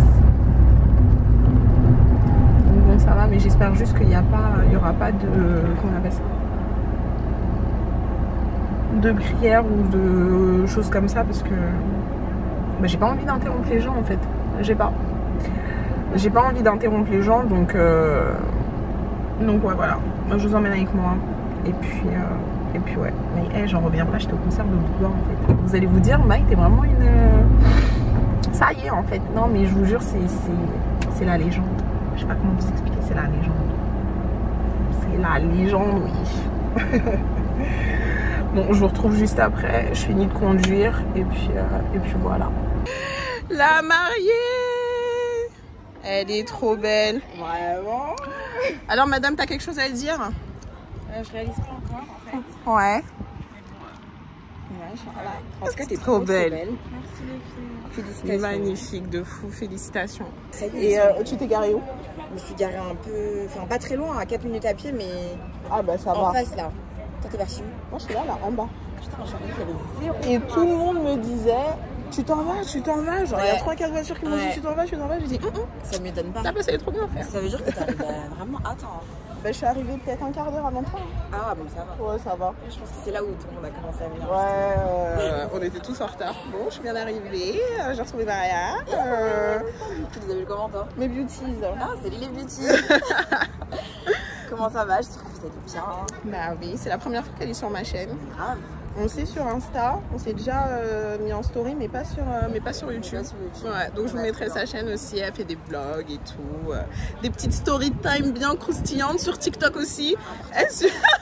Donc bon, ça va, mais j'espère juste qu'il n'y aura pas de... Comment on appelle ça ? De prières ou de choses comme ça, parce que bah, j'ai pas envie d'interrompre les gens en fait. J'ai pas envie d'interrompre les gens, donc ouais, voilà, je vous emmène avec moi. Et puis ouais, mais hey, j'en reviens pas, j'étais au concert de Boudoir en fait. Vous allez vous dire, Maï, t'es vraiment une... Ça y est en fait. Non mais je vous jure, c'est la légende. Je sais pas comment vous expliquer, c'est la légende. C'est la légende, oui. Bon, je vous retrouve juste après. Je finis de conduire et puis voilà. La mariée, elle est trop belle. Vraiment. Alors, madame, t'as quelque chose à dire? Je réalise pas encore en fait. Ouais. Voilà. En tout cas, t'es trop belle. Merci les filles. Félicitations. Magnifique, de fou. Félicitations. Ça y est, Et tu t'es garée où? je me suis garée un peu, enfin pas très loin, à 4 minutes à pied, mais Ah bah ça en va. face là. Toi, t'es parti où? Moi, je suis là, en bas. Putain, j'ai envie qu'il y avait zéro. Et tout le monde me disait, tu t'en vas. Genre, il y a Ouais. 3-4 voitures qui m'ont dit, Ouais. tu t'en vas. J'ai dit, Ça m'étonne pas. ta place, elle est trop bien, frère. Ça veut dire que t'arrives vraiment à temps. Bah, je suis arrivée peut-être un quart d'heure avant toi. Ah, bon, ça va. Ouais, ça va. Je pense que c'est là où tout le monde a commencé à venir. Ouais, on était tous en retard. Bon, je suis bien arrivée, j'ai retrouvé Maria. Tu les as vu comment, toi? Mes beauties. Ah, c'est Lily Beauty. Comment ça va? Je trouve que vous allez bien. Bah oui, c'est la première fois qu'elle est sur ma chaîne. Grave. On sait sur Insta, on s'est déjà mis en story, mais pas sur YouTube. Pas sur YouTube. Ouais, donc je vous mettrai sa chaîne aussi, elle fait des vlogs et tout. Des petites story time bien croustillantes sur TikTok aussi. Elle,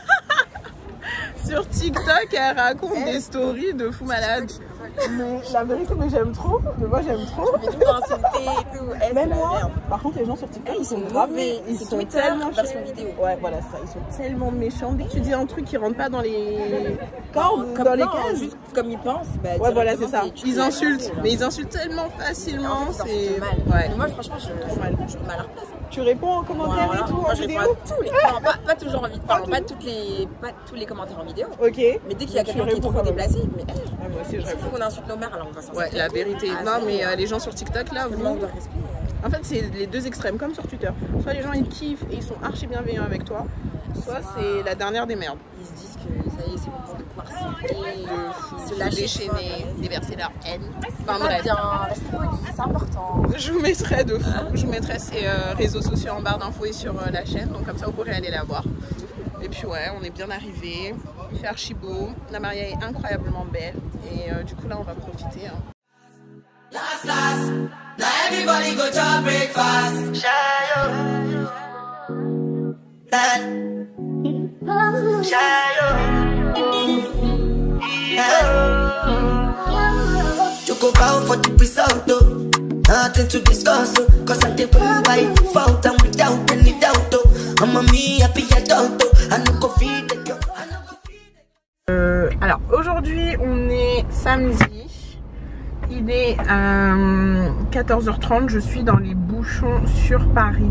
sur TikTok, elle raconte des stories de fou malade. Mais la vérité, mais j'aime trop. Mais moi, j'aime trop. Mais tout insulté et tout. Eh, Même c'est la moi. merde. Par contre, les gens sur TikTok, Eh, ils sont mauvais. mauvais. Ils C'est sont Twitter, tellement version chiants. vidéo. Ouais, voilà, ça. Ils sont tellement méchants. Dès que tu dis un truc qui rentre pas dans les cordes, Comme dans les non, cases. juste comme ils pensent. Bah, Ouais, voilà, c'est directement, ça. tu Ils peux insultent. insulter, Mais ils insultent tellement facilement. En fait, ils C'est insultent mal. ouais. Mais moi, franchement, je trouve mal à leur place. Tu réponds aux commentaires Voilà. et tout Moi, en je vidéo. réponds à tous les... non, pas toujours en vidéo. Enfin, pas tous les commentaires en vidéo. Ok. Mais dès qu'il y a Tu quelqu'un qui est réponds trop quand même. déplacé, mais Ouais, moi aussi, je il réponds. faut qu'on insulte nos mères, alors on va s'en Ouais, la vérité. Ah, Non, c'est mais vrai. les gens sur TikTok, là, Le vous... manque de respect. En fait, c'est les deux extrêmes, comme sur Twitter. Soit les gens, ils kiffent et ils sont archi bienveillants avec toi. Soit c'est la dernière des merdes. Ils se disent que ça y est, c'est bon pour pouvoir s'insulter, se Se lâcher, déchaîner, déverser leur haine. Enfin, Pas bref. bien, restez poli, c'est important. Je vous mettrai de fou. Je vous mettrai ces réseaux sociaux en barre d'infos et sur la chaîne. Donc comme ça, vous pourrez aller la voir. Et puis ouais, on est bien arrivés. Il fait archi beau. La mariée est incroyablement belle. Et du coup, là, on va profiter. Hein. Last, now everybody go to breakfast. Shayo. That. Shayo. Choco bow for the result, though. nothing to discuss. Cause I take one by fault and without any doubt. I'm a me happy adult. I no go feed the girl. Alors aujourd'hui on est samedi, il est 14h30, je suis dans les bouchons sur Paris.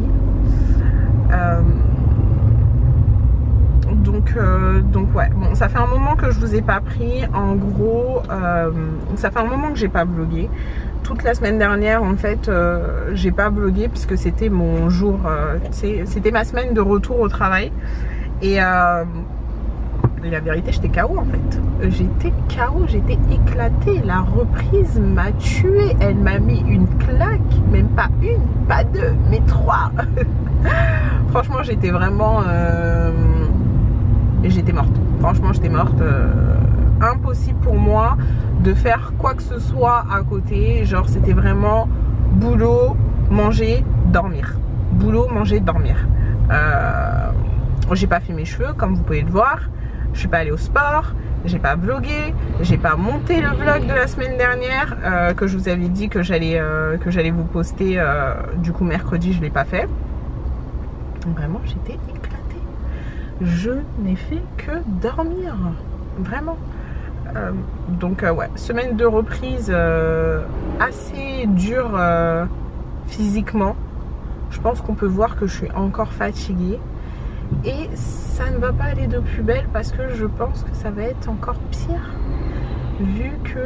Donc ouais, bon, ça fait un moment que je vous ai pas pris. En gros, ça fait un moment que j'ai pas vlogué. Toute la semaine dernière, en fait, j'ai pas vlogué puisque c'était mon jour, c'était ma semaine de retour au travail. Et la vérité, j'étais KO en fait. J'étais KO, j'étais éclatée. La reprise m'a tuée. Elle m'a mis une claque, même pas une, pas deux, mais trois. Franchement, j'étais vraiment... j'étais morte. Franchement, j'étais morte. Impossible pour moi de faire quoi que ce soit à côté. Genre, c'était vraiment boulot, manger, dormir. Boulot, manger, dormir. J'ai pas fait mes cheveux, comme vous pouvez le voir. Je suis pas allée au sport. J'ai pas vlogué. J'ai pas monté le vlog de la semaine dernière que je vous avais dit que j'allais vous poster. Du coup, mercredi, je l'ai pas fait. Vraiment, j'étais éclatée. Je n'ai fait que dormir. Vraiment. Donc ouais, semaine de reprise assez dure physiquement. Je pense qu'on peut voir que je suis encore fatiguée. Et ça ne va pas aller de plus belle parce que je pense que ça va être encore pire. Vu que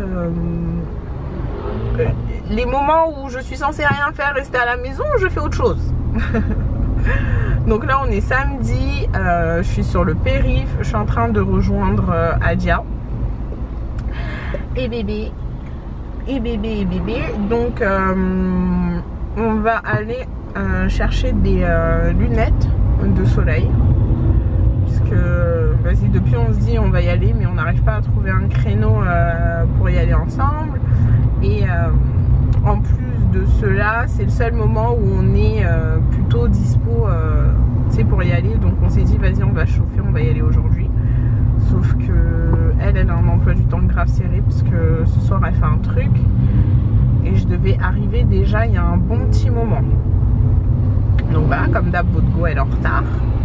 les moments où je suis censée rien faire, rester à la maison, je fais autre chose. Donc là on est samedi, je suis sur le périph', je suis en train de rejoindre Adia et bébé. Donc on va aller chercher des lunettes de soleil. Parce que vas-y, depuis on se dit on va y aller mais on n'arrive pas à trouver un créneau pour y aller ensemble. Et en plus de cela, c'est le seul moment où on est plutôt dispo pour y aller. Donc on s'est dit vas-y, on va chauffer, on va y aller aujourd'hui. Sauf que elle a un emploi du temps grave serré parce que ce soir elle fait un truc et je devais arriver déjà il y a un bon petit moment. Donc voilà, comme d'hab, votre go elle est en retard.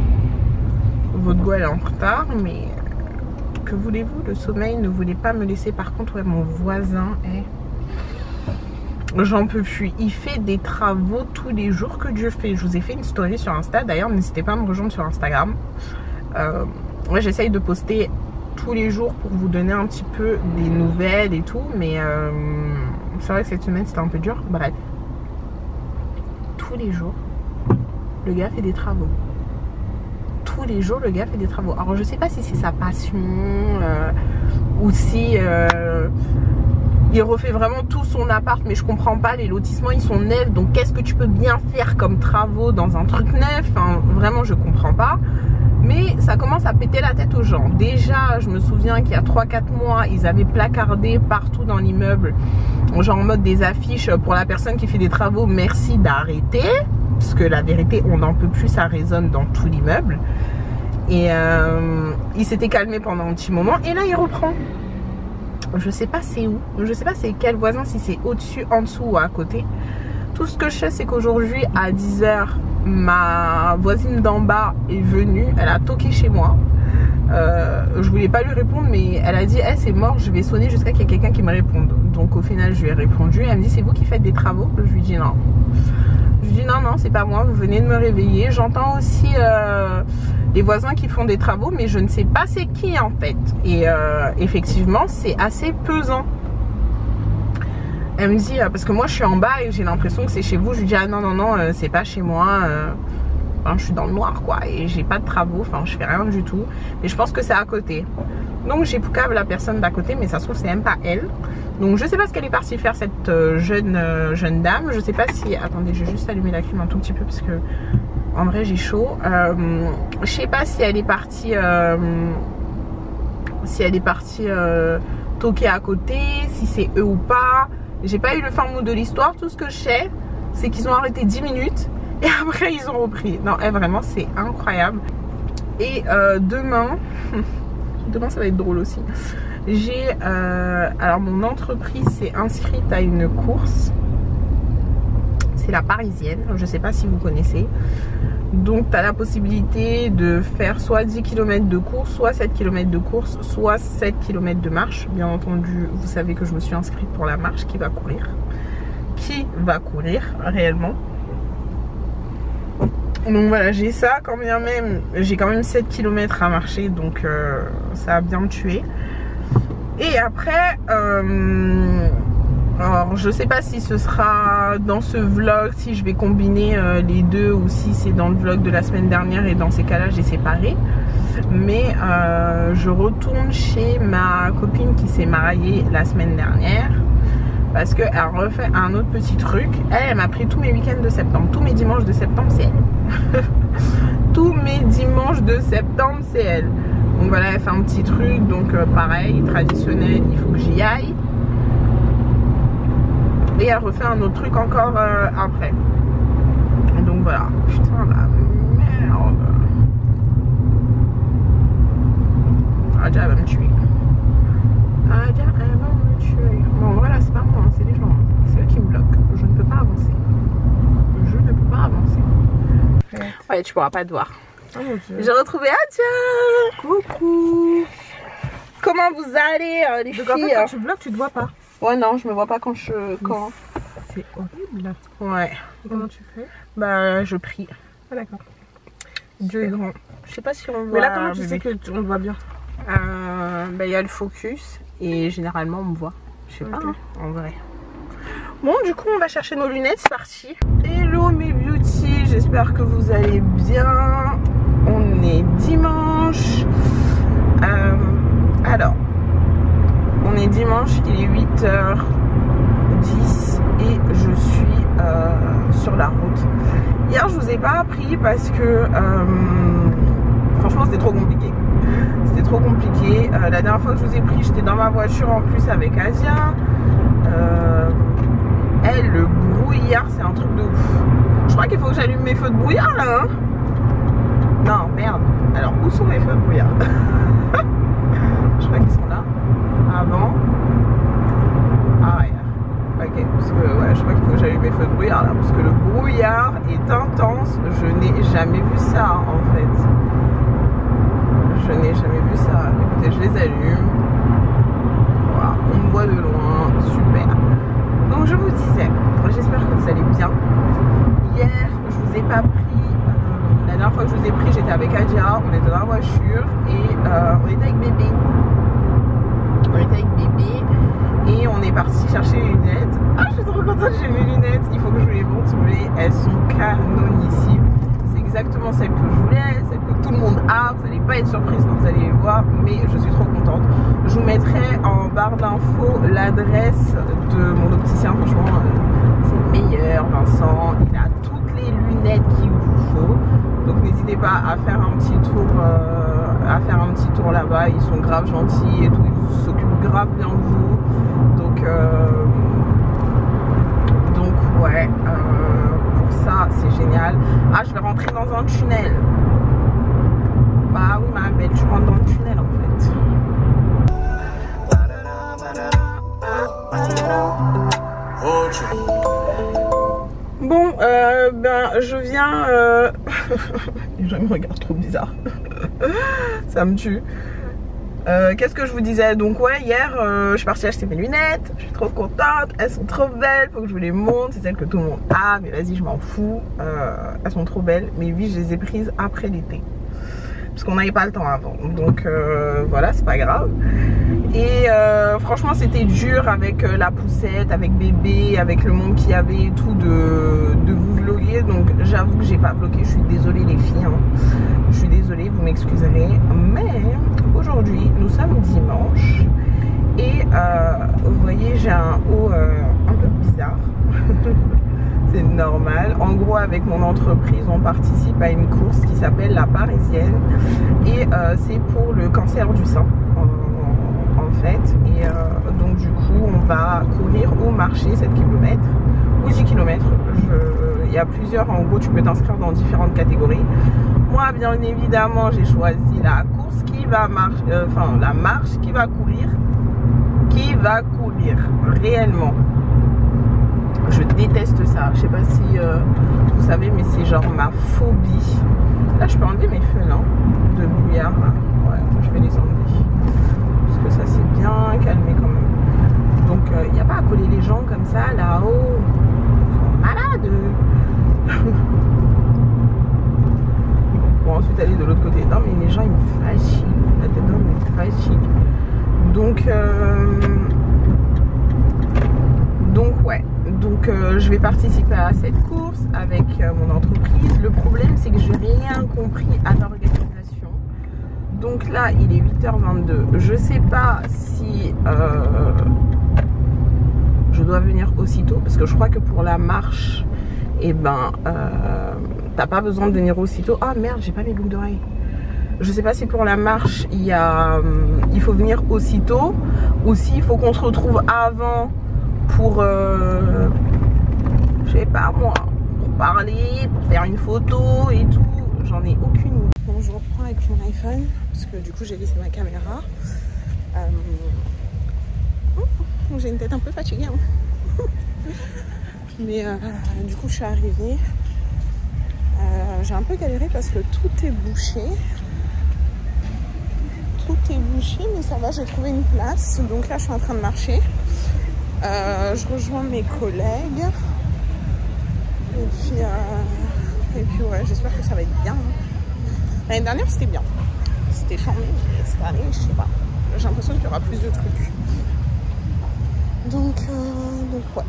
Votre go elle est en retard, mais que voulez-vous, le sommeil ne voulait pas me laisser. Par contre, ouais, mon voisin est... J'en peux plus, il fait des travaux tous les jours que Dieu fait. Je vous ai fait une story sur Insta, d'ailleurs n'hésitez pas à me rejoindre sur Instagram. Ouais, j'essaye de poster tous les jours pour vous donner un petit peu des nouvelles et tout, mais c'est vrai que cette semaine c'était un peu dur. Bref, tous les jours le gars fait des travaux. Tous les jours le gars fait des travaux. Alors je sais pas si c'est sa passion ou si il refait vraiment tout son appart, mais je comprends pas. Les lotissements ils sont neufs, donc qu'est-ce que tu peux bien faire comme travaux dans un truc neuf? Enfin, vraiment je comprends pas. Mais ça commence à péter la tête aux gens. Déjà, je me souviens qu'il y a 3-4 mois, ils avaient placardé partout dans l'immeuble, genre en mode des affiches pour la personne qui fait des travaux, merci d'arrêter. Parce que la vérité, on n'en peut plus, ça résonne dans tout l'immeuble. Et il s'était calmé pendant un petit moment. Et là, il reprend. Je sais pas c'est où. Je sais pas c'est quel voisin, si c'est au-dessus, en dessous ou à côté. Tout ce que je sais, c'est qu'aujourd'hui, à 10 h, ma voisine d'en bas est venue. Elle a toqué chez moi. Je voulais pas lui répondre, mais elle a dit hey, c'est mort, je vais sonner jusqu'à qu'il y ait quelqu'un qui me réponde. Donc au final, je lui ai répondu. Elle me dit c'est vous qui faites des travaux? Je lui dis non. Je lui dis non, c'est pas moi, vous venez de me réveiller. J'entends aussi les voisins qui font des travaux, mais je ne sais pas c'est qui en fait. Et effectivement, c'est assez pesant. Elle me dit, parce que moi je suis en bas et j'ai l'impression que c'est chez vous. Je lui dis ah non, c'est pas chez moi. Enfin, je suis dans le noir quoi, et j'ai pas de travaux, enfin je fais rien du tout. Mais je pense que c'est à côté. Donc j'ai poucave la personne d'à côté, mais ça se trouve c'est même pas elle. Donc je sais pas ce qu'elle est partie faire, cette jeune dame. Je sais pas si... Attendez, je vais juste allumer la clim un tout petit peu parce que en vrai j'ai chaud. Je sais pas si elle est partie toquer à côté, si c'est eux ou pas. J'ai pas eu le fin mot de l'histoire. Tout ce que je sais, c'est qu'ils ont arrêté 10 minutes et après ils ont repris. Non, vraiment c'est incroyable. Et demain ça va être drôle aussi. J'ai alors mon entreprise s'est inscrite à une course c'est la Parisienne, je sais pas si vous connaissez. Donc tu as la possibilité de faire soit 10 km de course, soit 7 km de course, soit 7 km de marche. Bien entendu, vous savez que je me suis inscrite pour la marche qui va courir. Qui va courir réellement. Donc voilà, j'ai ça quand bien même, j'ai quand même 7 km à marcher, donc ça a bien me tué. Et après, alors je sais pas si ce sera dans ce vlog, si je vais combiner les deux ou si c'est dans le vlog de la semaine dernière et dans ces cas là j'ai séparé. Mais je retourne chez ma copine qui s'est mariée la semaine dernière. Parce qu'elle refait un autre petit truc. Elle m'a pris tous mes week-ends de septembre. Tous mes dimanches de septembre, c'est elle. Tous mes dimanches de septembre, c'est elle. Donc voilà, elle fait un petit truc. Donc pareil, traditionnel, il faut que j'y aille. Et elle refait un autre truc encore après. Donc voilà. Putain, la merde. Adja, elle va me tuer. Adja, elle va me tuer. Bon, voilà, c'est pas moi, c'est les gens. C'est eux qui me bloquent. Je ne peux pas avancer. Je ne peux pas avancer. Ouais, tu pourras pas te voir. Oh, j'ai retrouvé Adja. Coucou. Comment vous allez, les filles? Donc en fait, quand tu bloques, tu te vois pas. Ouais, non, je me vois pas quand je... Quand... C'est horrible. Ouais. Et comment tu fais? Bah, je prie. Ah d'accord. Dieu est grand. Je sais pas si on voit... Mais là, comment tu sais qu'on te voit bien? Bah, il y a le focus et généralement on me voit. Je sais pas, Ok. hein, en vrai. Bon, du coup, on va chercher nos lunettes, c'est parti. Hello mes beauty, j'espère que vous allez bien. On est dimanche. Alors, on est dimanche, il est 8h10 et je suis sur la route. Hier, je vous ai pas appris parce que franchement, c'était trop compliqué. C'était trop compliqué. La dernière fois que je vous ai pris, j'étais dans ma voiture en plus avec Asia. Elle, le brouillard, c'est un truc de ouf. Je crois qu'il faut que j'allume mes feux de brouillard là. Hein, non, merde. Alors, où sont mes feux de brouillard? Je crois qu'ils sont là. Avant. Arrière. Ok, parce que ouais, je crois qu'il faut que j'allume mes feux de brouillard là. Parce que le brouillard est intense. Je n'ai jamais vu ça en fait. Je n'ai jamais vu ça. Écoutez, je les allume. Voilà, on me voit de loin. Super. Donc je vous disais, j'espère que vous allez bien. Hier, je vous ai pas pris. La dernière fois que je vous ai pris, j'étais avec Adja. On était dans la voiture et on était avec bébé. On était avec bébé et on est parti chercher les lunettes. Ah, je suis trop contente, j'ai mes lunettes. Il faut que je vous les montre, mais elles sont canonissimes. C'est exactement celles que je voulais, celles que tout le monde a. Vous n'allez pas être surprise quand vous allez les voir, mais je suis trop contente. Je vous mettrai en barre d'infos l'adresse de mon opticien. Franchement, c'est le meilleur, Vincent. Il a toutes les lunettes qu'il vous faut. Donc n'hésitez pas à faire un petit tour, là-bas. Ils sont grave gentils et tout. Ils s'occupent grave bien de vous. Donc ouais. Ça c'est génial. Ah, je vais rentrer dans un tunnel. Bah oui ma belle, tu rentres dans le tunnel en fait. Bon ben je viens les gens me regardent trop bizarre. Ça me tue. Qu'est-ce que je vous disais? Donc ouais, hier je suis partie acheter mes lunettes. Je suis trop contente, elles sont trop belles. Faut que je vous les montre, c'est celles que tout le monde a. Mais vas-y, je m'en fous. Elles sont trop belles. Mais oui, je les ai prises après l'été parce qu'on n'avait pas le temps avant. Donc voilà, c'est pas grave. Et franchement c'était dur avec la poussette, avec bébé, avec le monde qu'il y avait et tout de vous vlogger. Donc j'avoue que j'ai pas bloqué. Je suis désolée les filles, hein. Je suis désolée, vous m'excuserez. Mais aujourd'hui nous sommes dimanche. Et vous voyez, j'ai un haut un peu bizarre. C'est normal. En gros, avec mon entreprise, on participe à une course qui s'appelle la Parisienne. Et c'est pour le cancer du sein, en fait. Et donc, du coup, on va courir au marché 7 km ou 10 km. Il y a plusieurs, en gros, tu peux t'inscrire dans différentes catégories. Moi, bien évidemment, j'ai choisi la course qui va marcher, enfin, la marche qui va courir réellement. Je déteste ça. Je sais pas si vous savez, mais c'est genre ma phobie. Là, je peux enlever mes feux, non? De brouillard. Là. Ouais, je vais les enlever. Parce que ça s'est bien calmé quand même. Donc, il n'y a pas à coller les gens comme ça, là-haut. Ils sont malades. Bon, ensuite, aller de l'autre côté. Non, mais les gens, ils me fascinent. La tête d'homme me fascine. Donc, ouais. Donc, je vais participer à cette course avec mon entreprise. Le problème, c'est que je n'ai rien compris à l'organisation. Donc là, il est 8h22. Je sais pas si je dois venir aussitôt. Parce que je crois que pour la marche, eh ben, t'as pas besoin de venir aussitôt. Ah merde, j'ai pas mes boucles d'oreilles. Je sais pas si pour la marche, il faut venir aussitôt. Ou s'il faut qu'on se retrouve avant pour, je sais pas moi, pour parler, pour faire une photo et tout. J'en ai aucune idée. Bon, je reprends avec mon iPhone parce que du coup j'ai laissé ma caméra. J'ai une tête un peu fatiguée, hein. Mais du coup je suis arrivée. J'ai un peu galéré parce que tout est bouché. Tout est bouché, mais ça va, j'ai trouvé une place. Donc là je suis en train de marcher. Je rejoins mes collègues. Et puis ouais, j'espère que ça va être bien. L'année dernière c'était bien. C'était charmé, mais cette année, je sais pas. J'ai l'impression qu'il y aura plus de trucs. Donc ouais.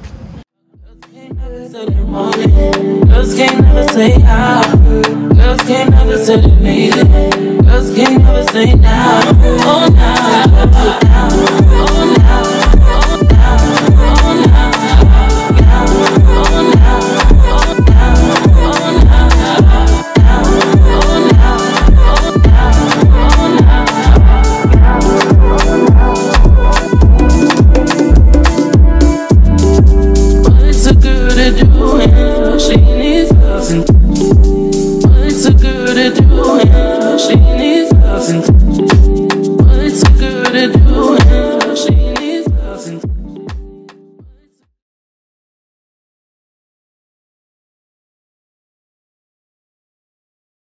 Girls can't never say how. Girls can't never say they need it. Girls can't never say now. Oh, now.